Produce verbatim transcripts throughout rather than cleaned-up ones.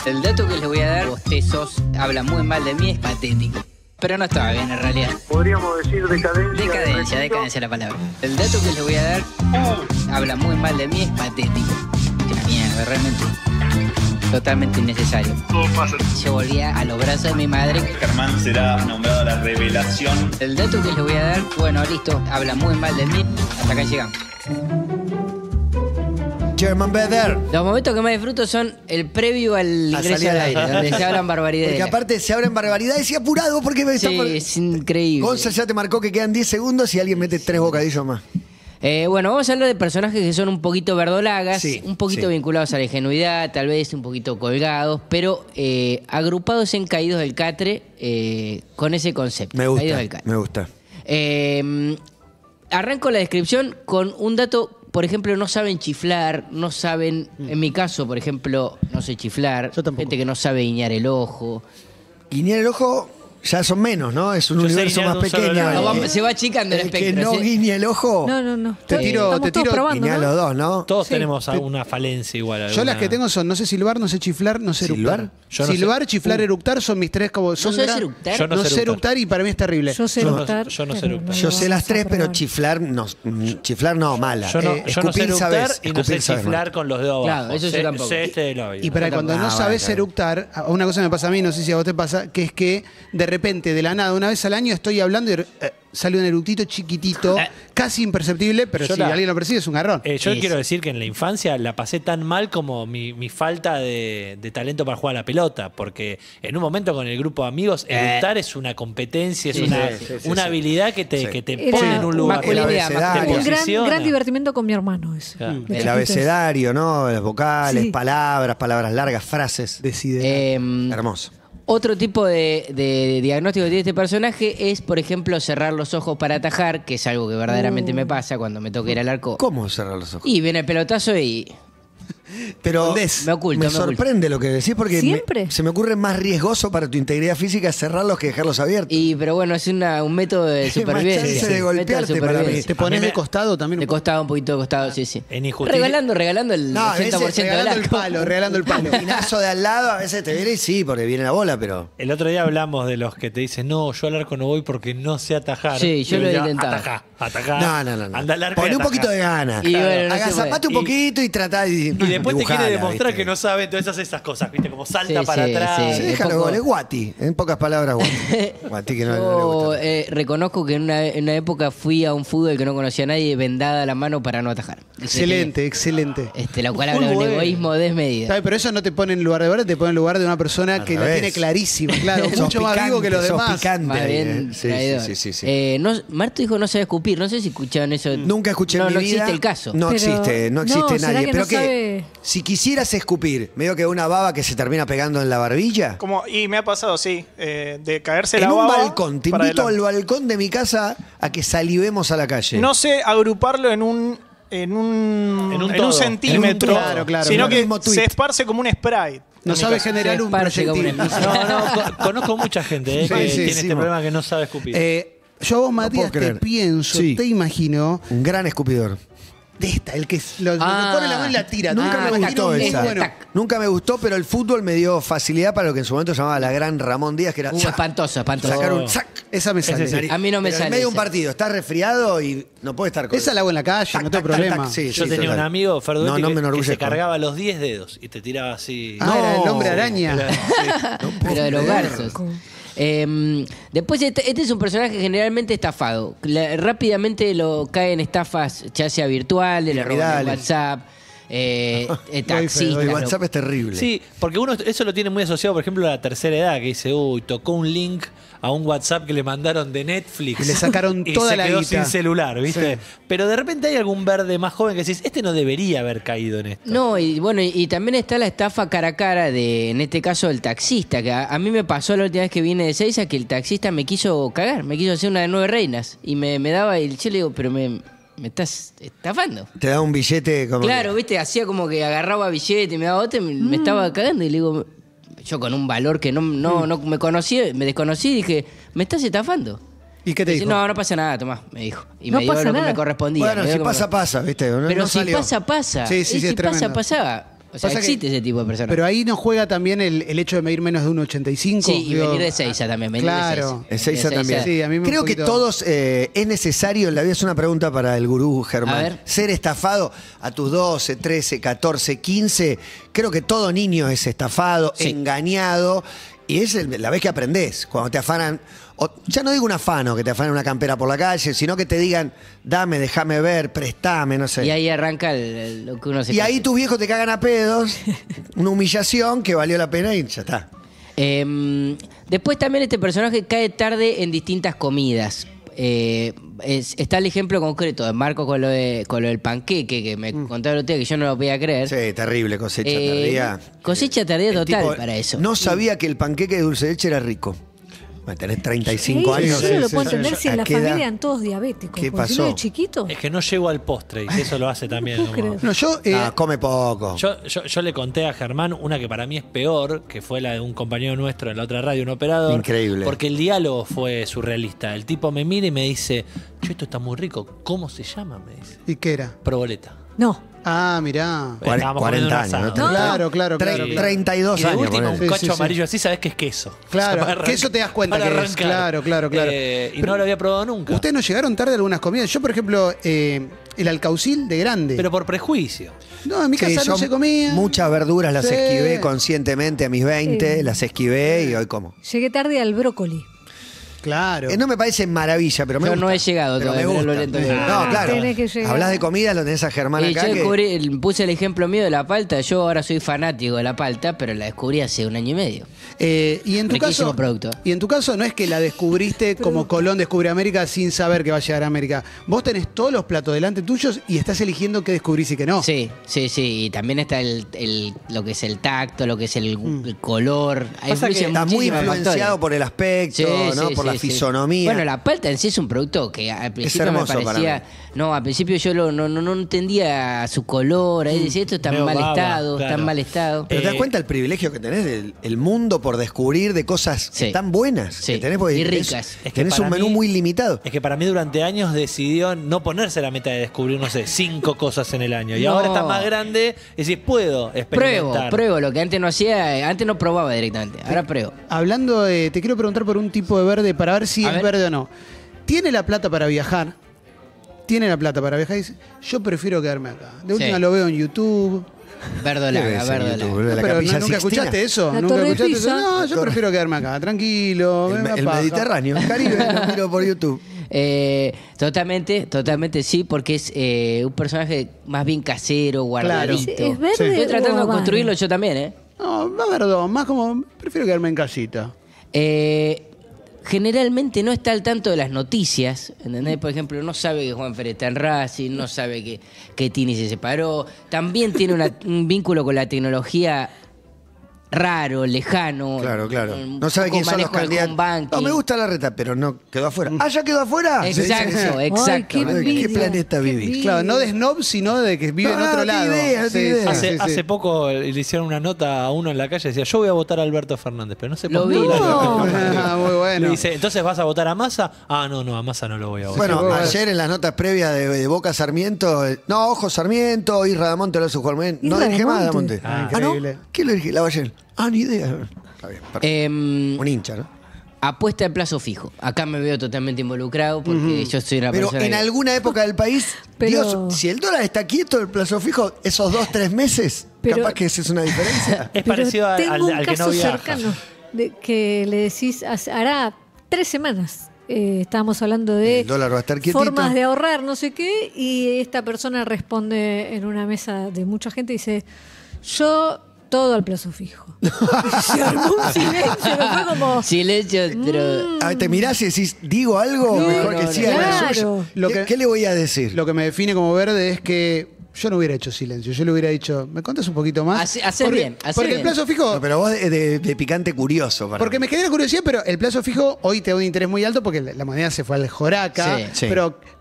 El dato que les voy a dar, bostezos, habla muy mal de mí, es patético. Pero no estaba bien en realidad. Podríamos decir decadencia. Decadencia, decadencia la palabra. El dato que les voy a dar, habla muy mal de mí, es patético. Qué mierda, realmente. Totalmente innecesario. Todo pasa. Yo volvía a los brazos de mi madre. Germán será nombrado la revelación. El dato que les voy a dar, bueno, listo, habla muy mal de mí. Hasta acá llegamos. German Better. Los momentos que más disfruto son el previo al ingreso al aire, donde se hablan barbaridades. Porque aparte se abren barbaridades y apurado porque me está Sí, por... es increíble. Gonza ya te marcó que quedan diez segundos y alguien mete tres bocadillos más. Eh, bueno, vamos a hablar de personajes que son un poquito verdolagas, Sí, un poquito sí. vinculados a la ingenuidad, tal vez un poquito colgados, pero eh, agrupados en Caídos del Catre eh, con ese concepto. Me Caídos gusta, del Catre. me gusta. Eh, arranco la descripción con un dato. Por ejemplo, no saben chiflar, no saben, en mi caso, por ejemplo, no sé chiflar, Yo tampoco. gente que no sabe guiñar el ojo. Guiñar el ojo ya son menos, ¿no? Es un Yo sé universo guiñar más de un solo pequeño. lado. No, El vamos- que- se va achicando el el que espectro. no ¿sí? guiñe el ojo, No, no, no. Te Estamos tiro- todos te tiro- probando, guiñá ¿no? los dos, ¿no? Todos Sí. tenemos alguna falencia igual. Yo alguna- las que tengo son no sé silbar, no sé chiflar, no sé ¿Silbar? eructar. Yo no sé- silbar, chiflar, eructar son mis tres como... Son sabes gran- eructar? Yo No, sé eructar y para mí es terrible. Yo sé Yo no- eructar. yo no sé pero eructar. lo Yo sé vamos las a tres, pero probar. chiflar no, chiflar no, mala. Yo no, Eh, yo no sé escupir eructar sabes, y no sé escupir sabes chiflar más. con los dedos abajo. Claro, eso yo sé, tampoco. sé este del oído. Y para cuando Ah, no bueno, sabes está bien. eructar, a- una cosa me pasa a mí, no sé si a vos te pasa, que es que de repente, de la nada, una vez al año estoy hablando y eh, sale un eructito chiquitito, casi imperceptible, pero Yo si la- alguien lo percibe es un garrón. Eh, yo Sí, quiero sí. decir que en la infancia la pasé tan mal como mi, mi falta de, de talento para jugar a la pelota, porque en un momento con el grupo de amigos, eructar es una competencia, es Sí, una, sí, sí, sí, una sí. habilidad que te, Sí. que te Era pone en un lugar. masculinidad, El abecedario. Te Un gran, posiciona. gran divertimento con mi hermano ese. Claro. De El chiquitos. abecedario, ¿no? Las vocales, Sí. palabras, palabras largas, frases. Decide. Eh, Hermoso. Otro tipo de, de diagnóstico que tiene este personaje es, por ejemplo, cerrar los ojos para atajar, que es algo que verdaderamente me pasa cuando me toca ir al arco. ¿Cómo cerrar los ojos? Y viene el pelotazo y... Pero Escondés. Me oculto, me me oculto. sorprende lo que decís porque me- ¿Siempre? se me ocurre más riesgoso para tu integridad física cerrarlos que dejarlos abiertos. Y, pero bueno, es una- un método de Hay más supervivencia. chance de Un método golpearte para mí. supervivencia. ¿Te pones a mí de me- costado también? De un poco? costado, un poquito de costado, sí, sí. En injusticia- Regalando, regalando el No, a ochenta por veces ciento del regalando el arco. palo, regalando el palo. El pinazo de al lado a veces te viene y sí, porque viene la bola, pero... El otro día hablamos de los que te dicen, no, yo al arco no voy porque no sé atajar. Sí, yo Y lo he ya, intentado. Atajá, atajá. No, no, no. no. Anda al arco y Poné un atajá. poquito de gana. Y bueno, no se Agazapate un puede. poquito y tratá de Y después te dibujala, quiere demostrar ¿viste? que no sabe, entonces hace esas cosas, ¿viste? Como salta Sí, para sí, atrás. sí. Se un deja los poco- goles, Guati. En pocas palabras, Guati. Guati que no, no le Yo gusta. eh, reconozco que en una, en una época fui a un fútbol que no conocía a nadie, vendada la mano para no atajar. Excelente, excelente. Este, lo cual habla de un Muy bueno. egoísmo desmedido. ¿Sabes? Pero eso no te pone en lugar de verdad, te pone en lugar de una persona Al que la revés. tiene clarísima, claro, Sos mucho más vivo que los picante, sos demás. picante Más ahí, bien eh. Sí, traidor. sí, sí, sí. Eh, no, Marto dijo no sabe escupir. No sé si escucharon eso. Nunca escuché no, en mi no vida. existe el caso. No Pero- existe, no no, existe ¿será nadie. que Pero no que sabe? si quisieras escupir, medio que una baba que se termina pegando en la barbilla. Como, y me ha pasado, sí, eh, de caerse En la un baba balcón, te para invito al adelante. balcón de mi casa a que salivemos a la calle. No sé agruparlo en un en un, En un en todo. un centímetro, En un todo. Claro, claro. sino En un que mismo tweet. se esparce como un spray. No en mi sabe caso. generar Se un esparce como proyectil. una- No, no, co- conozco mucha gente eh, Sí, que sí, tiene sí, este mo- problema que no sabe escupir. Eh, yo a vos, Matías, te creer. pienso, Sí. te imagino, Un gran escupidor. de esta, el que lo, lo Ah. pone la mano y la tira. Nunca Ah, me tac, gustó muy esa. bueno. Tac. Nunca me gustó, pero el fútbol me dio facilidad para lo que en su momento se llamaba la gran Ramón Díaz, que era Uh, ¡zac! espantoso, espantoso. sacar un ¡zac! Esa me sale. Ese sí. A mí no me Pero sale En medio de un esa. partido, estás resfriado y no puedes estar con Esa la hago en la calle, Tac, no tengo tac, tac, problema. tac, sí, Yo sí, tenía total. un amigo, Ferduetti, No, no me que- que, se enorgullezco. cargaba los diez dedos y te tiraba así. Ah, era el No. hombre araña. Era- Pero de los creer. garzos. Eh, después, este, este es un personaje generalmente estafado. La- rápidamente lo cae en estafas, ya sea virtuales, le roban el Piramidales. WhatsApp, eh, eh, El taxistas. lo- WhatsApp es terrible. Sí, porque uno eso lo tiene muy asociado, por ejemplo, a la tercera edad, que dice, uy, tocó un link a un WhatsApp que le mandaron de Netflix. Y le sacaron y toda se la quedó guita. sin celular, ¿viste? Sí. Pero de repente hay algún verde más joven que decís, este no debería haber caído en esto. No, y bueno, y, y también está la estafa cara a cara de, en este caso, el taxista, que a, a mí me pasó la última vez que vine de Seiza que el taxista me quiso cagar, me quiso hacer una de nueve reinas. Y me, me daba, y yo le digo, pero me, me estás estafando. Te da un billete como. Claro, viste, hacía como que agarraba billete y me daba otro, y me, me estaba cagando y le digo, yo con un valor que no, no, no me conocía, me desconocí, dije, me estás estafando. ¿Y qué te Dice, dijo? no, no pasa nada, Tomás, me dijo. Y No me dio pasa lo que nada. me correspondía. Bueno, me dio si lo que pasa, me- pasa, ¿viste? No- Pero no si salió. pasa, pasa. Sí, sí, Eh, sí, si es tremendo. pasa, pasaba. O sea, Pasa que- existe ese tipo de personas. Pero ahí no juega también el, el hecho de medir menos de uno ochenta y cinco. Sí, y venir de Seiza también. Venir Claro. de En Seiza también. Sí, a mí me Creo un que poquito- todos eh, es necesario, en la vida es una pregunta para el gurú Germán. A ver. Ser estafado a tus doce, trece, catorce, quince. Creo que todo niño es estafado, Sí. engañado. Y es el- la vez que aprendés, cuando te afanan, o, ya no digo un afano, que te afanen una campera por la calle, sino que te digan, dame, déjame ver, prestame, no sé. Y ahí arranca el- el- lo que uno se Y ahí cree. tus viejos te cagan a pedos, una humillación que valió la pena y ya está. Eh, después también este personaje cae tarde en distintas comidas. Eh, es- está el ejemplo concreto de Marco con lo, de, con lo del panqueque que me contaron ustedes que yo no lo podía creer. Sí, terrible, cosecha Eh, tardía. Cosecha tardía El total tipo para eso. No sabía que el panqueque de dulce de leche era rico. Bueno, tenés treinta y cinco Sí, años. yo no lo sí, puedo sí, entender sí. si en ¿A la qué edad? familia eran todos diabéticos. ¿Qué porque si no pasó? de chiquito. Es que no llego al postre y eso lo hace también. puedo como- creer. No, yo. eh, Ah, come poco. Yo, yo, yo le conté a Germán una que para mí es peor, que fue la de un compañero nuestro en la otra radio, un operador. Increíble. Porque el diálogo fue surrealista. El tipo me mira y me dice, yo esto está muy rico. ¿Cómo se llama? Me dice. ¿Y qué era? Proboleta. No. Ah, mirá. Cuare- Estábamos cuarenta comiendo un años, ¿no? asado. Claro, claro, claro. Tre- claro. treinta y dos Y de años. última, un ponele. Sí, cacho sí, sí. amarillo así, sabes que es queso. Claro, O sea, para que eso te das cuenta para que es. arrancar. Claro, claro, claro. Eh, y Pero- no lo había probado nunca. Ustedes no llegaron tarde a algunas comidas. Yo, por ejemplo, eh, el alcaucil de grande. Pero por prejuicio. no, en mi Sí, casa no yo se comía. Muchas verduras las Sí. esquivé conscientemente a mis veinte, Sí. las esquivé y hoy como. Llegué tarde al brócoli. Claro. Eh, no me parece maravilla, pero me Yo gusta. no he llegado Pero todavía, me mirá, gusta. Loreto, que- No, Ah, claro. tenés que llegar. Hablas de comida, lo tenés a Germán Y acá. yo que- descubrí- puse el ejemplo mío de la palta. Yo ahora soy fanático de la palta, pero la descubrí hace un año y medio. Eh, y en tu Riquísimo caso, producto. y en tu caso no es que la descubriste como Colón descubre América sin saber que va a llegar a América. Vos tenés todos los platos delante tuyos y estás eligiendo qué descubrís y qué no. Sí, sí, sí. Y también está el, el- lo que es el tacto, lo que es el, el color. Hay Pasa que influyen Está muy muchísimos influenciado factores. por el aspecto, Sí, ¿no? sí, por sí, la sí. fisonomía. Bueno, la palta en sí es un producto que al principio hermoso me para parecía. No, al principio yo lo- no, no, no entendía su color. Ahí decía, esto está en Medio mal baba, estado, está claro. en mal estado. Pero te das Eh, cuenta el privilegio que tenés del el mundo por descubrir de cosas Sí. tan buenas Sí. que tenés, porque Y tenés- ricas. Es que tenés un para menú mí- muy limitado. Es que para mí durante años decidió no ponerse la meta de descubrir, no sé, cinco cosas en el año. Y No. ahora está más grande y decís, puedo Pruebo, experimentar. pruebo. Lo que antes no hacía, eh, antes no probaba directamente. Ahora pruebo. Hablando de, te quiero preguntar por un tipo de verde para ver si A es ver. verde o no. ¿Tiene la plata para viajar? Tiene la plata para viajar y dice, yo prefiero quedarme acá. De Sí. última lo veo en YouTube. Verdolaga, ¿Qué ves en verdolaga. YouTube, boludo? La Pero Capilla no- nunca Sixtina. escuchaste eso. La ¿Nunca Torre escuchaste Pisa. eso? No, La yo Torre- prefiero quedarme acá, tranquilo. El, me el paja. Mediterráneo, el Caribe, lo miro por YouTube. Eh, totalmente, totalmente sí, porque es eh, un personaje más bien casero, guardadito. ¿Es, es verde Sí. Estoy tratando o de construirlo habano? yo también, ¿eh? No, más verdón, más como, prefiero quedarme en casita. Eh, Generalmente no está al tanto de las noticias, ¿entendés? Por ejemplo, no sabe que Juan Fer está en Racing, no sabe que, que Tini se separó. También tiene una- un vínculo con la tecnología raro, lejano. Claro, claro. un No sabe poco quién son los manejo del candidatos. home banking. No, me gusta la reta, pero no quedó afuera. Ah, ya quedó afuera. Exacto, Ay, exacto. qué ¿En qué envidia, planeta qué vivís? envidia. Claro, no de snob, sino de que vive en Ah, otro ni lado. idea, ni idea. Hace, sí, sí. hace poco le hicieron una nota a uno en la calle y decía, yo voy a votar a Alberto Fernández, pero no sé Lo por vi, qué. lo vi. Ah, muy bueno. Le dice, entonces vas a votar a Massa. Ah, no, no, a Massa no lo voy a votar. Bueno, Sí, vos- ayer en las notas previas de, de Boca Sarmiento, eh, no, ojo Sarmiento, Isra Damonte lo hace jugar muy bien. No Isra dirige más Damonte. Damonte. Ah, ¿no? increíble. ¿Quién lo dirige? La Valle. Ah, ni idea. Está bien, perfecto. Em, Un hincha, ¿no? apuesta al plazo fijo. Acá me veo totalmente involucrado porque yo soy una Pero persona en que- alguna época del país, Pero- Dios, si el dólar está quieto, el plazo fijo, esos dos, tres meses, Pero- capaz que esa es una diferencia. Es Pero parecido al, tengo al- un al que no caso viaja. cercano de que le decís, hace- hará tres semanas eh, estábamos hablando de El dólar va a estar quietito. formas de ahorrar, no sé qué, y esta persona responde en una mesa de mucha gente y dice, yo todo al plazo fijo. Y se armó un silencio, me fue como... Silencio, pero... A ver, te mirás y decís, ¿digo algo? No, Mejor no, que no. siga la Claro. suya. Lo ¿Qué, que- qué le voy a decir? Lo que me define como verde es que yo no hubiera hecho silencio. Yo le hubiera dicho, ¿me contás un poquito más? Hace- hacer porque, bien, hacer Porque bien. el plazo fijo. No, pero vos de, de- de picante curioso. Para Porque mí. me genera curiosidad, pero el plazo fijo hoy te da un interés muy alto porque la la moneda se fue al Joraca. Sí, sí. Pero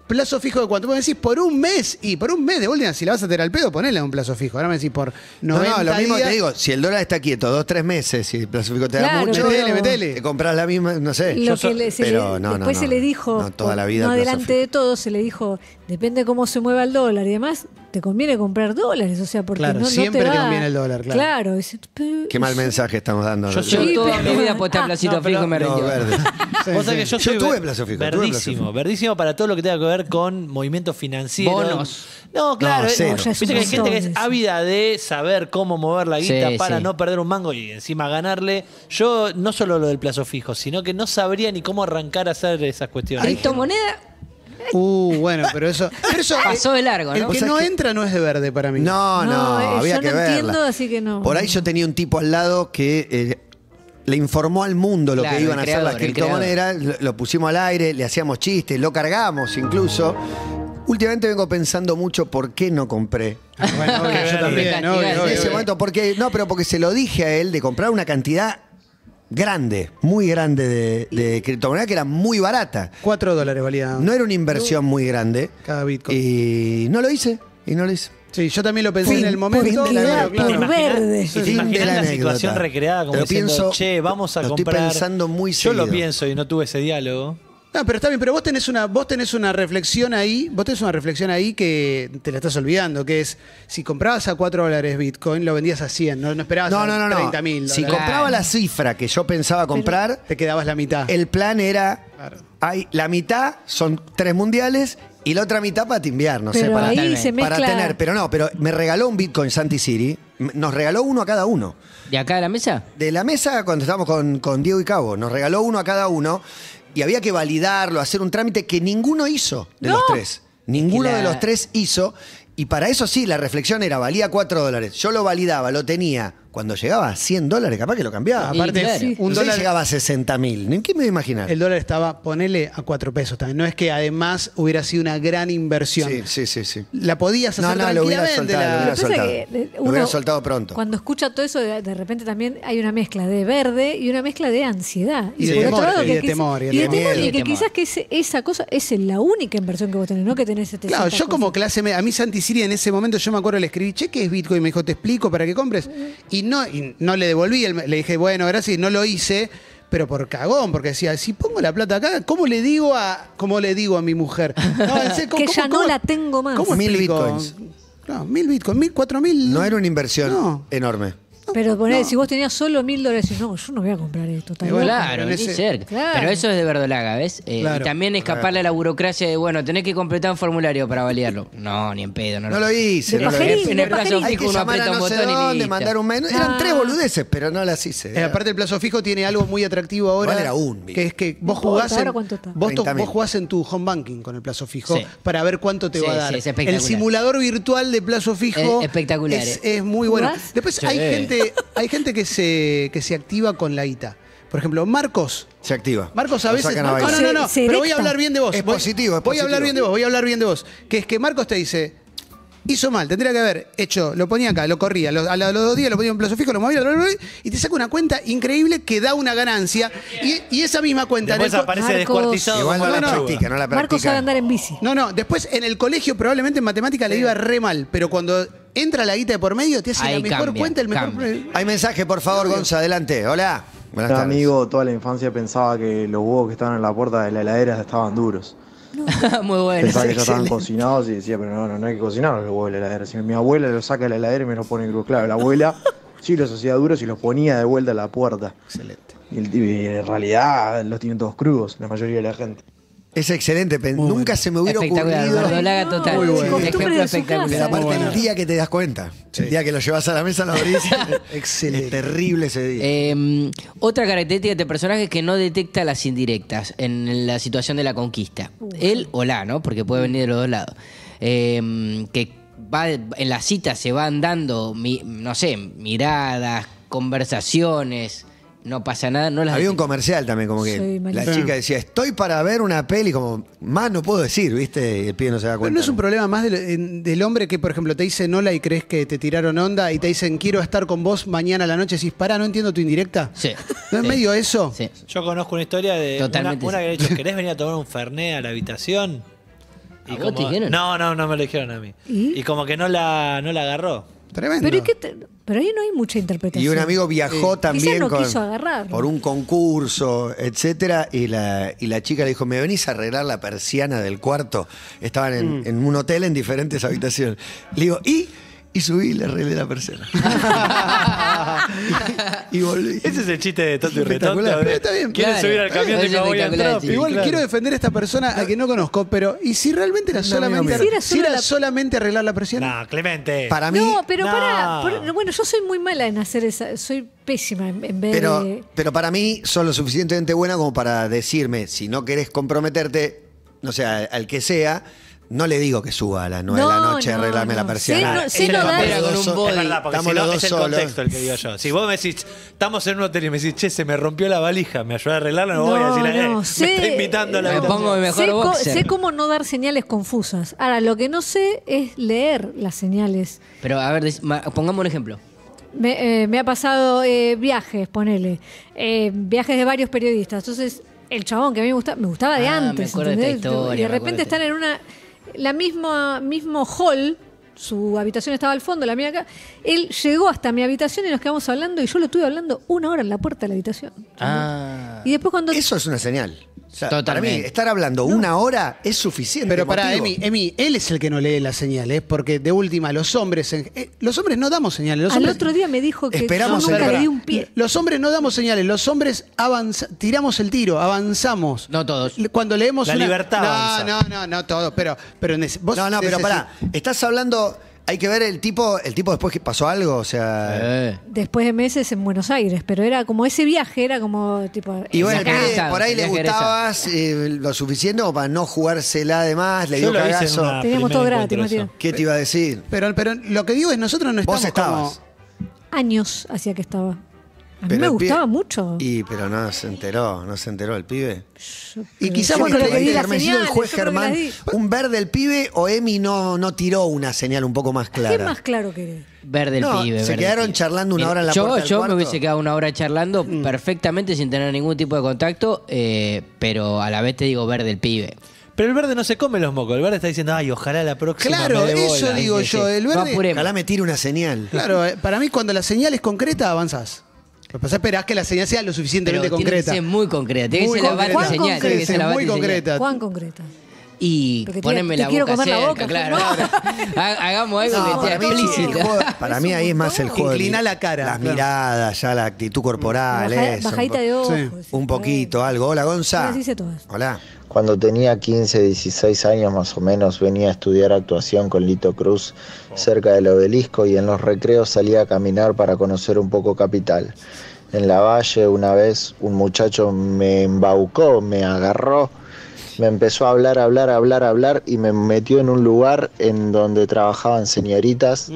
plazo fijo de cuánto. Vos me decís por un mes, y por un mes de última, si la vas a tener al pedo, ponele un plazo fijo. Ahora me decís por noventa No, no, lo mismo días. te digo, si el dólar está quieto dos, tres meses, si el plazo fijo te da Claro, mucho, metele, metele. te compras la misma, no sé. Lo so- que le- se pero le- no, no, después no, se le dijo, no, toda la por- vida no el plazo delante fijo. de todo, se le dijo, depende cómo se mueva el dólar y demás, te conviene comprar dólares, o sea, porque Claro, no, no siempre te, te va- conviene el dólar, claro. Claro, dice, pero- Qué mal mensaje estamos dando. Yo ¿no? Yo Sí, toda pero- mi vida aposté a Ah, placito no, pero- fijo y me No, rindió. verde. Vos sabés que yo, Yo soy tuve ver- plazo fijo, tuve plazo verdísimo, fijo. verdísimo para todo lo que tenga que ver con movimientos financieros. Bonos. No, claro. No, eh, cero. No, ya es Viste un que hay gente que es montón eso. ávida de saber cómo mover la guita Sí, para sí. no perder un mango y encima ganarle. Yo no solo lo del plazo fijo, sino que no sabría ni cómo arrancar a hacer esas cuestiones. Criptomoneda Uh, bueno, pero eso. Pero eso pasó eh, de largo, El ¿no? que ¿Vos no sabés que- entra no es de verde para mí. No, no, No, eh, había yo que no verla. entiendo, así que no. Por ahí yo tenía un tipo al lado que eh, le informó al mundo lo Claro, que iban el a hacer las creador, el criptomonedas, lo, lo pusimos al aire, le hacíamos chistes, lo cargamos incluso. Últimamente vengo pensando mucho por qué no compré. Bueno, obvio, yo también, Castigar. obvio, En obvio, En ese obvio. momento, porque, no, pero porque se lo dije a él de comprar una cantidad grande, muy grande de, de criptomonedas que era muy barata. Cuatro dólares valía. No era una inversión muy grande. Cada Bitcoin. Y no lo hice, y no lo hice. Sí, yo también lo pensé Fin, en el momento. fin de la pero anécdota. claro. Por verde. ¿Te Fin imaginas de la la anécdota. situación recreada como Lo diciendo, pienso- che, vamos a lo estoy comprar? pensando muy Yo lo seguido. pienso y no tuve ese diálogo. No, pero está bien, pero vos tenés una, vos tenés una reflexión ahí, vos tenés una reflexión ahí que te la estás olvidando, que es si comprabas a cuatro dólares Bitcoin, lo vendías a cien, no, no esperabas No, a no, no, no. treinta mil. Si Claro. compraba la cifra que yo pensaba comprar, te quedabas la mitad. el plan era, Claro. hay, la mitad son tres mundiales y la otra mitad para timbiar, no sé, Pero para, ahí se para mezcla- tener. Pero no, pero me regaló un Bitcoin Santi City, m- nos regaló uno a cada uno. ¿De acá a la mesa? De la mesa, cuando estábamos con, con Diego y Cabo, nos regaló uno a cada uno y había que validarlo, hacer un trámite que ninguno hizo de los tres. Ninguno Es que la- de los tres hizo. Y para eso sí, la reflexión era, valía cuatro dólares. Yo lo validaba, lo tenía. Cuando llegaba a cien dólares, capaz que lo cambiaba. Y Aparte, claro. un Un dólar dólar, llegaba a sesenta mil. ¿Qué me voy a imaginar? el dólar estaba, ponele a cuatro pesos también. No es que además hubiera sido una gran inversión. Sí, sí, sí, sí. La podías hacer No, no, lo hubiera tranquilamente. soltado, la- lo hubiera Lo que pasa soltado. es que, eh, Lo uno, hubiera soltado pronto. Cuando escucha todo eso, de, de repente también hay una mezcla de verde y una mezcla de ansiedad. Y de por temor, otro lado, y que de quiz- temor, y de y de temor. temor, y Y de que temor. quizás que ese- esa cosa es la única inversión que vos tenés, no que tenés este Claro, yo como clase media, a mí Santi Siri en ese momento yo me acuerdo le escribí, che, ¿qué es Bitcoin? Me dijo, te explico para que compres. Y no, y no le devolví, el- le dije, bueno, gracias, y no lo hice, pero por cagón, porque decía, si pongo la plata acá, ¿cómo le digo a, cómo le digo a mi mujer? No, en serio, ¿cómo- Que ya cómo- no la tengo más. ¿Cómo Mil explico? bitcoins. No, mil bitcoins, mil, cuatro mil. No era una inversión No. enorme. Pero poné, si vos tenías solo mil dólares, y no, yo no voy a comprar esto. está Y bueno, loco. Claro, pero ni en ese- cerca. Claro. Pero eso es de verdolaga, ¿ves? Eh, Claro. Y también escaparle a la burocracia de, bueno, tenés que completar un formulario para validarlo. No, ni en pedo. No, No lo hice. De no lo pajarín, hice. En el de plazo pajarín. Hay fijo que uno llamar aprieta a un no sé botón y dónde, listo. mandar un mail. Eran Ah. tres boludeces, pero no las hice. Eh, aparte el plazo fijo tiene algo muy atractivo ahora. ¿Cuál era un, Que es que vos No jugás importa, ahora en, cuánto está. vos, to- treinta mil. vos jugás en tu home banking con el plazo fijo Sí. para ver cuánto te Sí, va a sí, dar. es espectacular. El simulador virtual de plazo fijo Es espectacular, es, eh. es muy bueno. ¿Jugás? Después Sí. hay gente, hay gente que se, que se activa con la I T A. Por ejemplo, Marcos. Se activa. Marcos a Lo veces. sacan a No, no, bailar. no, no, Se- se pero voy a erecta. hablar bien de vos. Es Voy- positivo, es Voy a hablar positivo. bien de vos, voy a hablar bien de vos. Que es que Marcos te dice. Hizo mal, tendría que haber hecho, lo ponía acá, lo corría, lo- a los dos días lo ponía en plazo fijo, lo movía, bla, bla, bla, y te saca una cuenta increíble que da una ganancia. Y, y esa misma cuenta. en Después el co- aparece Marcos. descuartizado Igual como no la la lechuga. practica, no la Marcos sabe practica. andar en bici. No, no, después en el colegio probablemente en matemática le iba re mal, pero cuando entra la guita de por medio te hace Ahí la mejor cambia, cuenta, el mejor. cambia. Hay mensaje, por favor, Gonza, adelante. Hola. Buenas Un tardes. amigo toda la infancia pensaba que los huevos que estaban en la puerta de la heladera estaban duros. Muy bueno. Pensaba que ya estaban excelente. cocinados y decía, pero no, no, no hay que cocinar los huevos de la heladera. Si mi abuela los saca de la heladera y me los pone crudos. Claro, la abuela sí los hacía duros y los ponía de vuelta a la puerta. Excelente. Y, el- y en realidad los tienen todos crudos, la mayoría de la gente. Es excelente. pen- Nunca se me hubiera Espectacular, ocurrido. verdolaga No, total. muy bueno. Un Costumbres ejemplo de su espectacular. Pero casa. aparte, Muy el bueno. día que te das cuenta, el día que lo llevas a la mesa, lo abrís. Excelente. Es terrible ese día. Eh, otra característica de este personaje es que no detecta las indirectas en la situación de la conquista. Él o la, ¿no? Porque puede venir de los dos lados. Eh, que va en la cita se van dando, mi- no sé, miradas, conversaciones, no pasa nada, no las Había un detecta. comercial también, como que Sí, la malísimo. chica decía, estoy para ver una peli, como, más no puedo decir, ¿viste? Y el pibe no se da Pero cuenta. no es un problema más del, en- del hombre que, por ejemplo, te dicen hola y crees que te tiraron onda y te dicen quiero estar con vos mañana a la noche y decís, pará, no entiendo tu indirecta. Sí. ¿No es Sí. medio eso? Sí. Yo conozco una historia de una, Totalmente una sí. que le ha dicho, ¿querés venir a tomar un fernet a la habitación? Y ¿A vos te como- dijeron? No, no, no me lo dijeron a mí. ¿Y? Y, como que no la, no la agarró. Tremendo. Pero, ¿y qué te- pero ahí no hay mucha interpretación. Y un amigo viajó también Quizás no con- quiso agarrar. por un concurso, etcétera, y la, y la chica le dijo, ¿me venís a arreglar la persiana del cuarto? Estaban en, Mm. en un hotel en diferentes habitaciones. Le digo, ¿y? Y subí y le arreglé la persiana. y, y volví. Ese es el chiste de Tonto y Espectacular. Retonto. Pero está bien. Quieren Claro. subir al camión de Es Cowboy espectacular, Antropi, sí. Igual claro. quiero defender a esta persona a que no conozco, pero ¿y si realmente era solamente, amigo. Si era si solo era la- solamente arreglar la persiana? No, Clemente. Para mí, No, pero No. para. por- bueno, yo soy muy mala en hacer esa. Soy pésima en, en ver. pero, eh, pero para mí son lo suficientemente buena como para decirme, si no querés comprometerte, no sé, al, al que sea, no le digo que suba a las nueve de la No, noche a no, arreglarme no. la persiana. Sé no- sé Ese no es el dar- papel. Era con un body. Es verdad, porque Estamos si los no, dos es el solos. contexto el que digo yo. Si vos me decís, estamos en un hotel y me decís, che, se me rompió la valija, ¿me ayudás a arreglarla? No, voy a No, decirle, eh, no, me sé- está invitando a la Me habitación. pongo mi mejor sé, co- boxer. sé cómo no dar señales confusas. Ahora, lo que no sé es leer las señales. Pero a ver, dec- ma- pongamos un ejemplo. Me, eh, me ha pasado eh, viajes, ponele. eh, viajes de varios periodistas. Entonces, el chabón que a mí me gustaba, me gustaba de Ah, me antes. acuerdo de esta ¿entendés? historia, y de me repente acuerdo están en una. La misma mismo hall. Su habitación estaba al fondo, la mía acá. Él llegó hasta mi habitación y nos quedamos hablando. Y yo lo estuve hablando una hora en la puerta de la habitación. Ah. Y después, cuando. Eso es una señal. O sea, Totalmente. Para mí, estar hablando una hora es suficiente. Pero para motivo. Emi, Emi, él es el que no lee las señales, porque de última, los hombres, en- eh, los hombres no damos señales. Los al hombres, otro día me dijo que Esperamos yo nunca el- le di un pie. Los hombres no damos señales, los hombres avanza, tiramos el tiro, avanzamos. No todos. Cuando leemos La una- libertad No, avanza. no, no, no todo, pero, pero nece- vos No, no, pero necesi- pará. Estás hablando. Hay que ver el tipo, el tipo después que pasó algo, o sea. Eh. Después de meses en Buenos Aires, pero era como ese viaje, era como tipo. Y bueno, el Viaje pibe egresado, por ahí le viaje gustabas eh, lo suficiente como para no jugársela de más, le Yo dio lo hice en cagazo. una Teníamos primer todo gratis, encuentro Matías. eso. ¿Qué te iba a decir? Pero, pero lo que digo es, nosotros no Vos estamos estabas. como... Años hacía que estaba. A mí Pero me el gustaba pibe- mucho. Y pero no se enteró, no se enteró el pibe. Y quizás Yo vos creo no que le di digas las Hermesino, el señales, juez yo creo que Germán, las di. un verde el pibe o Emi no, no tiró una señal un poco más clara. ¿Qué más claro querés? Verde el No, pibe. se verde el quedaron pibe. charlando una Mira, hora en la yo, puerta del Yo cuarto. me hubiese quedado una hora charlando Mm. perfectamente sin tener ningún tipo de contacto, eh, pero a la vez te digo verde el pibe. Pero el verde no se come los mocos. El verde está diciendo, ay, ojalá la próxima Claro, me dé eso bola. digo Sí, sí, yo. sí. El No verde... apuremos. Ojalá me tire una señal. Claro, eh, para mí cuando la señal es concreta, avanzás. Lo que pasa es que esperás que la señal sea lo Pero suficientemente tiene que concreta. ser muy concreta. Tiene que Muy ser la concreta. bate señal. Tiene que Sí, ser la muy bate señal. concreta. Juan concreta. Y Porque te- ponerme te la quiero boca comer la cerca, boca, claro. no. Ha- Hagamos algo No, que para sea mí, el explícito. juego- para mí ahí es más el juego. de Incliná mi- la cara, Las claro. miradas, ya la actitud corporal, Baja- eso. bajadita de ojos. Sí. sí, Un poquito, algo. Hola, Gonza. Las hice todas. Hola. Cuando tenía quince, dieciséis años más o menos, venía a estudiar actuación con Lito Cruz cerca del obelisco y en los recreos salía a caminar para conocer un poco Capital. En la Valle una vez un muchacho me embaucó, me agarró, me empezó a hablar, hablar, hablar, hablar y me metió en un lugar en donde trabajaban señoritas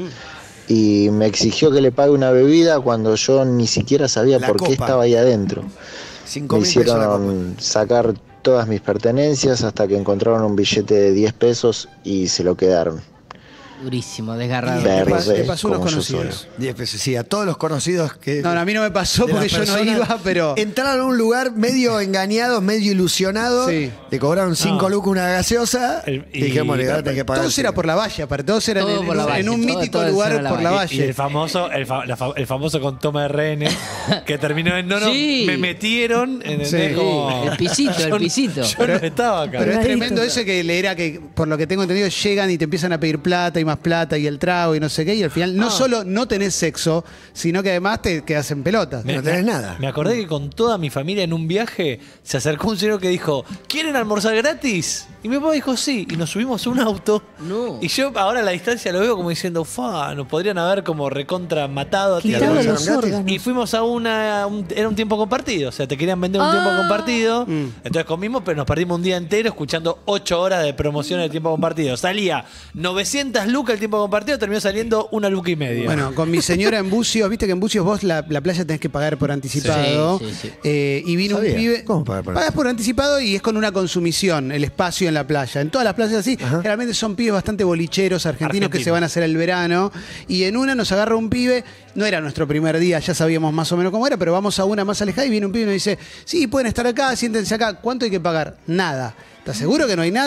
y me exigió que le pague una bebida cuando yo ni siquiera sabía La por qué copa. estaba ahí adentro. Cinco Me mil pesos la copa. hicieron sacar todas mis pertenencias hasta que encontraron un billete de diez pesos y se lo quedaron. Durísimo, desgarrado. Verde, Le pasó- le pasó a unos como yo conocidos. soy. Diez pesos, sí, a todos los conocidos que. No, no, a mí no me pasó de porque las yo no personas iba, pero... Entraron a un lugar medio engañados, medio ilusionados. Sí. Le cobraron cinco No. lucas una gaseosa. El- y dijimos, y- le tenés que pagar. Todos era por la valla, para todos eran Todo en, por la en- valle, en un todo- mítico todo en lugar zona la por la valle. Y el valle. famoso, el, fa- la fa- el famoso con toma de rehenes, que terminó en, no, no, Sí. me metieron, ¿entendés? Sí. Como- El pisito, el Yo- pisito. Yo no estaba acá. Pero es Cargadito. tremendo eso que le era que, por lo que tengo entendido, llegan y te empiezan a pedir plata y más plata y el trago y no sé qué, y al final no Ah. solo no tenés sexo, sino que además te quedas en pelotas. No tenés nada. Me acordé que con toda mi familia en un viaje se acercó un señor que dijo, ¿quieren almorzar gratis? Y mi papá dijo sí, y nos subimos a un auto. No. Y yo ahora a la distancia lo veo como diciendo, fa, nos podrían haber como recontra matado a ti. Quitado almorzaron los gratis? órganos. Y fuimos a una. un- era un tiempo compartido. O sea, te querían vender un tiempo Ah. compartido. Mm. Entonces comimos, pero nos perdimos un día entero escuchando ocho horas de promoción del tiempo compartido. Salía novecientas lucas el tiempo compartido, terminó saliendo una luca y media. Bueno, con mi señora en Bucios, viste que en Bucios vos la, la playa tenés que pagar por anticipado. Sí, sí, sí. Eh, y vino Sabía. un pibe. ¿Cómo pagar por Pagás por anticipado y es con una consumición, el espacio en la playa. En todas las playas así, generalmente son pibes bastante bolicheros, argentinos que Argentinos. se van a hacer el verano. Y en una nos agarra un pibe, no era nuestro primer día, ya sabíamos más o menos cómo era, pero vamos a una más alejada y viene un pibe y nos dice, sí, pueden estar acá, siéntense acá, ¿cuánto hay que pagar? Nada. ¿Estás seguro que no hay nada?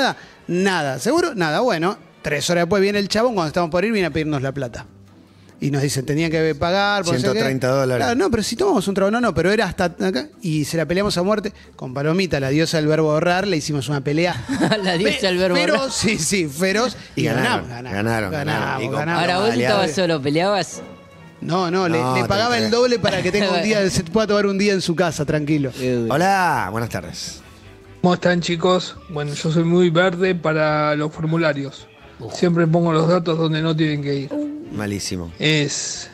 Nada. ¿Seguro? Nada. Bueno, tres horas después viene el chabón, cuando estamos por ir, viene a pedirnos la plata. Y nos dicen, tenían que pagar. Por ciento treinta dólares. Claro, no, pero si tomamos un trago, no, no, pero era hasta acá. Y se la peleamos a muerte. Con Palomita, la diosa del verbo ahorrar, le hicimos una pelea. La diosa del verbo feroz, ahorrar. sí, sí, feroz. Y Y, ganaron, ganamos, ganaron, ganamos. ganaron. Ganamos, Y con- ganamos. Ahora vos Aliado. estabas solo, peleabas. No, no, le, No, le te pagaba el entregué. doble para que tenga un día, se pueda tomar un día en su casa, tranquilo. Hola, buenas tardes. ¿Cómo están, chicos? Bueno, yo soy muy verde para los formularios. Siempre pongo los datos donde no tienen que ir. Malísimo. Es,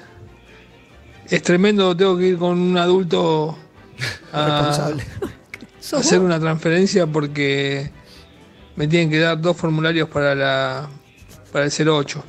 es tremendo, tengo que ir con un adulto a, Responsable. a hacer una transferencia porque me tienen que dar dos formularios para la para el cero ocho.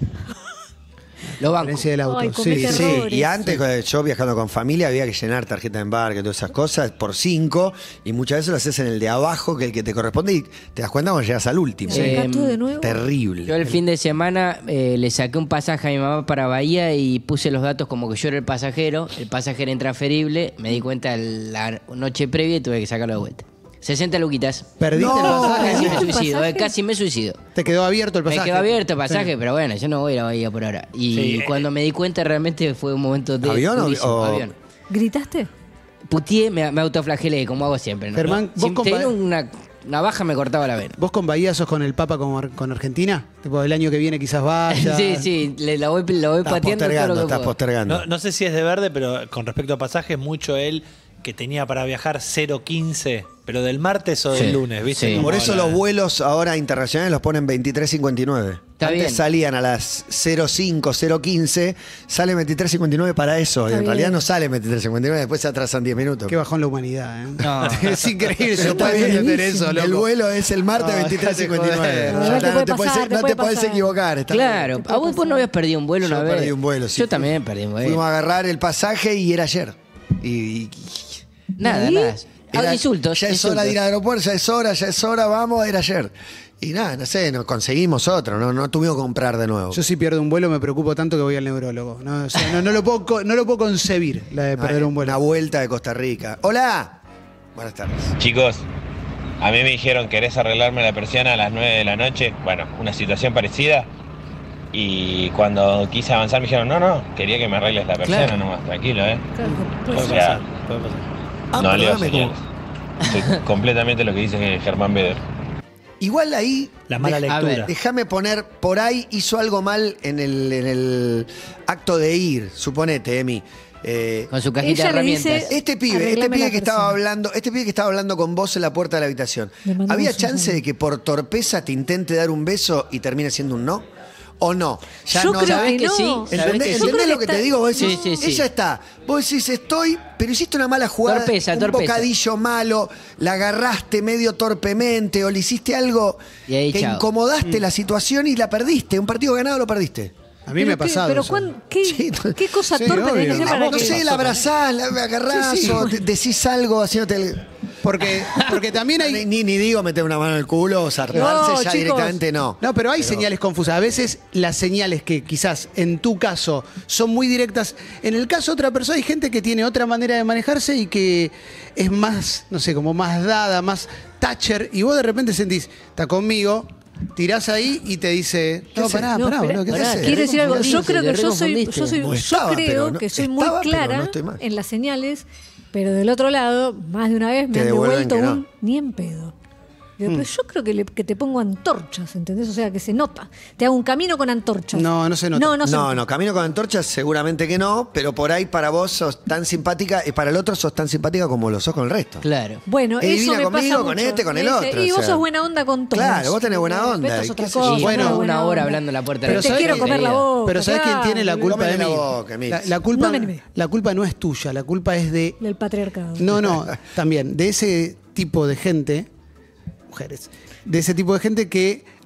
Lo banco. Diferencia del auto. Ay, sí, comete sí. errores. Y antes, eh, yo viajando con familia, había que llenar tarjeta de embarque, todas esas cosas, por cinco, y muchas veces lo haces en el de abajo, que el que te corresponde, y te das cuenta cuando llegas al último. Sí. ¿Acá tú de nuevo? Terrible. Yo el fin de semana eh, le saqué un pasaje a mi mamá para Bahía y puse los datos como que yo era el pasajero, el pasajero intransferible, me di cuenta la noche previa y tuve que sacarlo de vuelta. sesenta luquitas. Perdiste No. el pasaje. Casi me ¿Perdiste el suicido, eh, pasaje? casi me suicido. Te quedó abierto el pasaje. Me quedó abierto el pasaje, Sí. pero bueno, yo no voy a ir a Bahía por ahora. Y Sí, cuando me di cuenta realmente fue un momento de... ¿Avión o- durísimo, o- avión. ¿Gritaste? Putié, me, me autoflagelé, como hago siempre. ¿no? Germán, Si vos con te Ba- vino una, una baja me cortaba la vena. ¿Vos con Bahía sos con el Papa con, Ar- con Argentina? Tipo, el año que viene quizás vaya. Sí, sí, le, la voy, la voy Estás pateando todo postergando, lo que estás puedo. postergando. No, no sé si es de verde, pero con respecto a pasajes, mucho él que tenía para viajar cero quince, pero del martes o del Sí, lunes, ¿viste? sí. Como Por eso la- los vuelos ahora internacionales los ponen veintitrés cincuenta y nueve. Está Antes bien. salían a las cero cinco, cero quince, sale veintitrés cincuenta y nueve para eso. Y Está en realidad bien. no sale veintitrés cincuenta y nueve, después se atrasan diez minutos. Qué bajón la humanidad, ¿eh? No. Es increíble, se Pero está puede bien. entender eso, loco. El vuelo es el martes No, veintitrés cincuenta y nueve. dejate joder. Ya La está, verdad no que te puede puedes, pasar, no te te puede podés pasar. equivocar. está Claro, ¿Qué a vos, vos pasar? no habías perdido un vuelo Yo una vez. perdí un vuelo, sí. Yo también perdí un vuelo. Fuimos a agarrar el pasaje y era ayer. Y, y- Nada, ¿Y? nada. era- Ah, insultos. Ya es insultos. hora de ir al aeropuerto, ya es hora, ya es hora, vamos, era ayer. Y nada, no sé, nos conseguimos otro, no, no tuvimos que comprar de nuevo. Yo si pierdo un vuelo me preocupo tanto que voy al neurólogo. No, o sea, no, no lo puedo, co- no lo puedo concebir, la de perder Ay, un vuelo. Una vuelta de Costa Rica. Hola. Buenas tardes. Chicos, a mí me dijeron, ¿querés arreglarme la persiana a las nueve de la noche? Bueno, una situación parecida. Y cuando quise avanzar me dijeron, no, no, quería que me arregles la persiana Claro. nomás, tranquilo, ¿eh? Claro, O pues, sea, Puede pasar. Ah, no leo perdóname, señales. Soy completamente lo que dice Germán Beder. Igual ahí, La mala dej- a lectura. ver, déjame poner, por ahí hizo algo mal en el, en el acto de ir, suponete, Emi. Eh, Con su cajita Ella de le herramientas. dice- Este pibe, este Arreglame pibe la que estaba persona. hablando, este pibe que estaba hablando con vos en la puerta de la habitación. Le mandamos ¿Había un chance saludo. de que por torpeza te intente dar un beso y termine siendo un no? ¿O no? Ya Yo no creo da- que que no. sí? Yo ¿Sabés ¿Entendés, que sí? ¿entendés creo lo que que te está- digo? Vos decís, Sí, sí, sí. ella está. Vos decís, estoy, pero hiciste una mala jugada. Torpeza, un torpeza. bocadillo malo, la agarraste medio torpemente o le hiciste algo. Y ahí, te chao. incomodaste la situación y la perdiste. Un partido ganado lo perdiste. A mí me ha Pero qué- pasado. Pero eso. cuán- ¿qué, Sí, qué cosa sí, torpe tenés que obvio. hacer A para vos No que... sé, la abrazás, la agarrás Sí, sí. o te- decís algo haciéndote el. Porque, porque también hay. Ni, ni, ni digo meter una mano en el culo o zarparse No, ya chicos. directamente, no. No, pero hay señales confusas. A veces las señales que quizás en tu caso son muy directas. En el caso de otra persona hay gente que tiene otra manera de manejarse y que es más, no sé, como más dada, más toucher. Y vos de repente sentís, está conmigo, tirás ahí y te dice, no, hace? pará, No, pará, pero- boludo, ¿qué pará, haces? Quiero decir algo, yo reconfundiste, creo que te yo soy, reconfundiste. yo soy, No yo estaba, creo pero no- que soy estaba, muy pero clara no estoy mal. en las señales, pero del otro lado, más de una vez me Te han devuelven devuelto que no. un ni en pedo. Digo, pero yo creo que, le- que te pongo antorchas, ¿entendés? O sea, que se nota. Te hago un camino con antorchas. No, no se nota. No, no, se No, nota. no, camino con antorchas seguramente que no, pero por ahí para vos sos tan simpática y para el otro sos tan simpática como lo sos con el resto. Claro. Bueno, Es eso divina me conmigo, pasa con mucho. este, con el Me dice, otro, Y o vos sea. sos buena onda con todos. Claro, vos tenés buena Respeto onda, es y otra qué sé yo. cosa. Y bueno, bueno, buena una hora onda. hablando en la puerta de Pero la Te ¿sabés quiero qué? comer la boca. Pero ¿sabes quién claro. tiene la culpa Cómele de la mí? boca, Mix. La, la culpa, No me animé. la culpa no es tuya, la culpa es de. Del patriarcado. No, no, también, de ese tipo de gente, mujeres, de ese tipo de gente que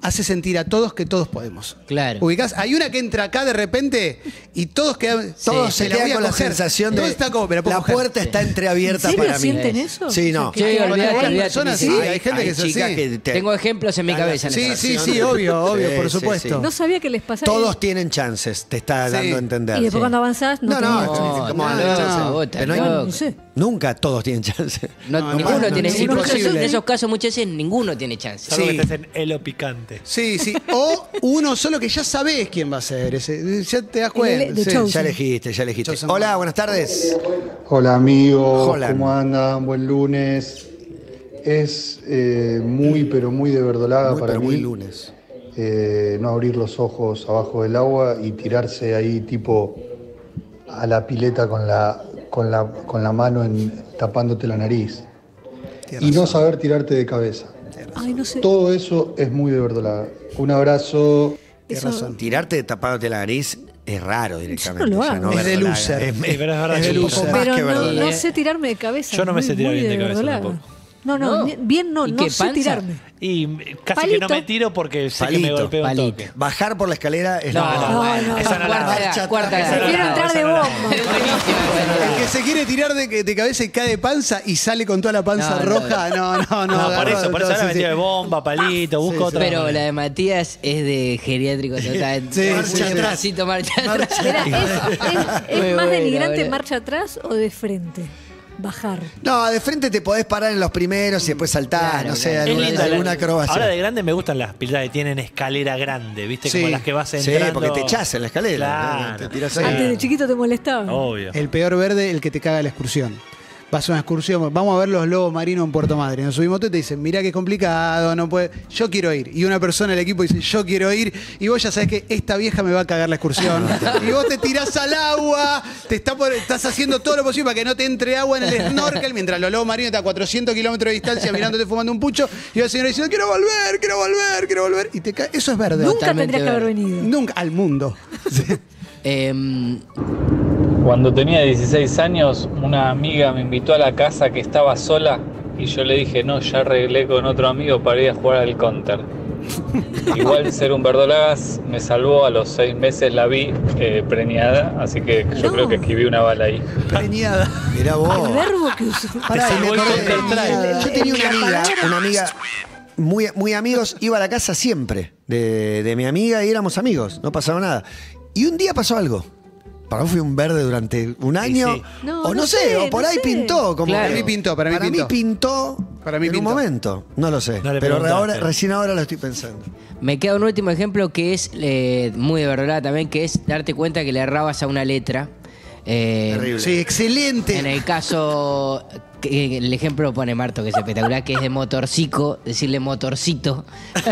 hace sentir a todos que todos podemos. Claro. ¿Ubicás? Hay una que entra acá de repente y todos quedan. Todos se la voy quedan a con la coger. sensación Todo de está como, me la puedo la coger. puerta está entreabierta ¿En serio para mí. sienten eso? Sí, no. Sí, olvídate, Hay olvídate, personas, sí, olvídate. hay gente que es chicas así. que te- Tengo ejemplos en mi dan la cabeza. en Sí, esta sí, sensación sí, de- obvio, obvio, Sí, por sí, supuesto. sí. No sabía que les pasaba. Todos tienen chances, te está Sí. dando a entender. Y después Sí. cuando avanzás, no, No, no, tenés no, chance. ¿cómo no, no, no, no, vos estás pero no hay- loco. No sé. Nunca todos tienen chance. No, No, ninguno no, tiene no, es ninguno- imposible. En esos casos muchas veces ninguno tiene chance. Salvo Sí. que estés en Elo Picante. Sí, sí. O uno solo que ya sabés quién va a ser. Ese, ya te das cuenta. de sí. Chosen. Ya elegiste, ya elegiste. Chosen. Hola, buenas tardes. Hola amigos, Hola. ¿cómo andan? Buen lunes. Es eh, muy pero muy de verdolaga Muy, para pero mí muy lunes. eh, no abrir los ojos abajo del agua y tirarse ahí tipo a la pileta con la, con la, con la mano en, tapándote la nariz. Tienes Y no razón. saber tirarte de cabeza. Ay, no sé. Todo eso es muy de verdolaga. Un abrazo. Tienes Eso- razón. Tirarte tapándote la nariz es raro directamente. Yo no lo o sea, hago. Es de verdolaga. loser. Es, Sí, pero es verdad es que de sí. loser. Pero Más Pero que no, verdolaga. no sé tirarme de cabeza. Yo no me muy, sé tirar muy bien de cabeza verdolaga. tampoco. No, no, ¿No? ni- bien no, ¿Y no qué, sé panza? tirarme. Y casi Palito. que no me tiro porque sé que me Palito, golpeo un palito. toque. Bajar por la escalera es No, la no, No, bueno, no, esa no la cuarta, hago. cuarta, Esa no Prefiero la hago, entrar esa de no la hago. bomba. El que se quiere tirar de, de cabeza y cae de panza y sale con toda la panza No, no. roja, no, no, no. No, por agarró eso, por eso todo, ahora sí, metido de sí. bomba, palito, busco Sí, otra. Pero manera. la de Matías es de geriátrico total. Sí, marcha sí, sí. atrásito, marcha atrás. Mirá, ¿es, es- es Muy más bueno, denigrante bueno. marcha atrás o de frente? Bajar. No, de frente te podés parar en los primeros y después saltar, Claro, no sé, claro. Es alguna, linda la- alguna acrobacia. Ahora de grande me gustan las piletas que tienen escalera grande, ¿viste? Sí. Como las que vas Sí, entrando. porque te echás en la escalera. Claro. Te tirás Sí. ahí. Antes de chiquito te molestaba. Obvio. El peor verde, el que te caga la excursión. Vas a una excursión, vamos a ver los lobos marinos en Puerto Madryn. Nos subimos todo y te dicen, mirá que es complicado, no puede. Yo quiero ir. Y una persona del equipo dice, yo quiero ir. Y vos ya sabés que esta vieja me va a cagar la excursión. Y vos te tirás al agua, te está por- estás haciendo todo lo posible para que no te entre agua en el snorkel, mientras los lobos marinos están a cuatrocientos kilómetros de distancia mirándote fumando un pucho. Y la señora diciendo, quiero volver, quiero volver, quiero volver. Y te cae. Eso es verde. Nunca Totalmente tendrías que haber verde. venido. Nunca. Al mundo. Em, Cuando tenía dieciséis años, una amiga me invitó a la casa que estaba sola y yo le dije, no, ya arreglé con otro amigo para ir a jugar al counter. Igual ser un verdolagas me salvó, a los seis meses la vi eh, preñada, así que yo No. creo que escribí una bala ahí. Preñada. Mirá vos. El verbo que usó. Pará, y me salvó el acordé- Counter-Strike. Yo tenía una La amiga, palabra- una amiga muy, muy amigos, iba a la casa siempre de, de mi amiga y éramos amigos, no pasaba nada. Y un día pasó algo. Para mí fui un verde durante un año. sí. No, o no, no sé, sé, o por no ahí sé. pintó. Como Claro. Para mí pintó, para mí pintó. pintó Para mí en pintó. un momento. No lo sé. No le pero preguntaste. ahora, recién ahora lo estoy pensando. me queda un último ejemplo que es eh, muy de verdad también, que es darte cuenta que le errabas a una letra. Eh, Terrible. Sí, excelente. En el caso, que el ejemplo lo pone Marto, que es espectacular, que es de motorcico, decirle motorcito.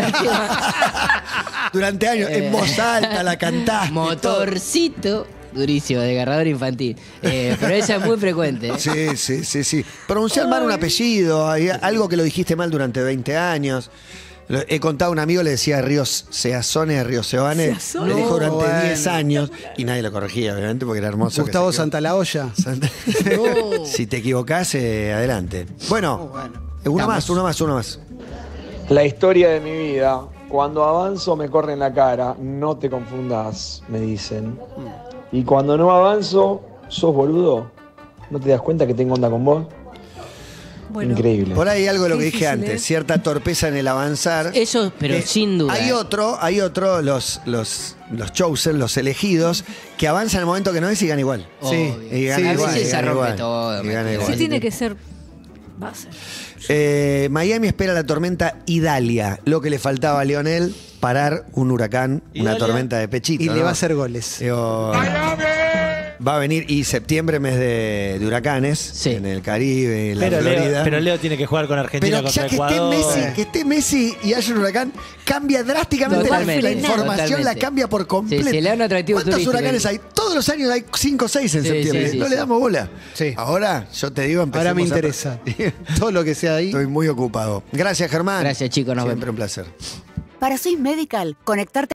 Durante años, Eh, en voz alta, la cantaste. todo. Motorcito. Durísimo, desgarrador infantil. Eh, pero esa es muy frecuente. ¿eh? Sí, sí, sí, sí. Pronunciar mal un apellido, hay algo que lo dijiste mal durante veinte años. Lo- He contado a un amigo, le decía Ríos Seazone, a Ríos Seoane, Seazone. le dijo No, durante bueno. diez años y nadie lo corregía, obviamente, porque era hermoso. que Gustavo se Santalaoya. equivoque. Si te equivocás, eh, adelante. Bueno, bueno. eh, uno Vamos. más, uno más, uno más. La historia de mi vida. Cuando avanzo me corren la cara. No te confundas, me dicen. Y cuando no avanzo, sos boludo. ¿No te das cuenta que tengo onda con vos? Bueno, Increíble. Por ahí algo de lo que Qué dije difícil, antes, ¿eh? cierta torpeza en el avanzar. Eso, pero Eh, sin duda. Hay ¿eh? otro, hay otro, los, los, los chosen, los elegidos, que avanzan en el momento que no es y ganan igual. Obvio. Y gana a igual, veces y se gana rompe igual, todo. y gana Matías. igual. sí tiene que ser base. Eh, Miami espera la tormenta Idalia, lo que le faltaba a Lionel, parar un huracán, una Idalia. tormenta de pechito. Y ¿no? le va a hacer goles. Digo, va a venir, y septiembre, mes de, de huracanes, Sí. en el Caribe, en la Pero Florida. Leo, pero Leo tiene que jugar con Argentina Pero contra ya que esté, Ecuador. Messi, que esté Messi y haya un huracán, cambia drásticamente la, Totalmente. la información, Totalmente. la cambia por completo. Sí, sí, le da un atractivo ¿Cuántos turístico. huracanes hay? Todos los años hay cinco o seis en Sí, septiembre. sí, sí, no le sí. damos bola. Sí. Ahora, yo te digo, empecemos Ahora me a- interesa. Todo lo que sea ahí. Estoy muy ocupado. Gracias, Germán. Gracias, chicos, nos Siempre vemos. un placer. Para Swiss Medical, conectarte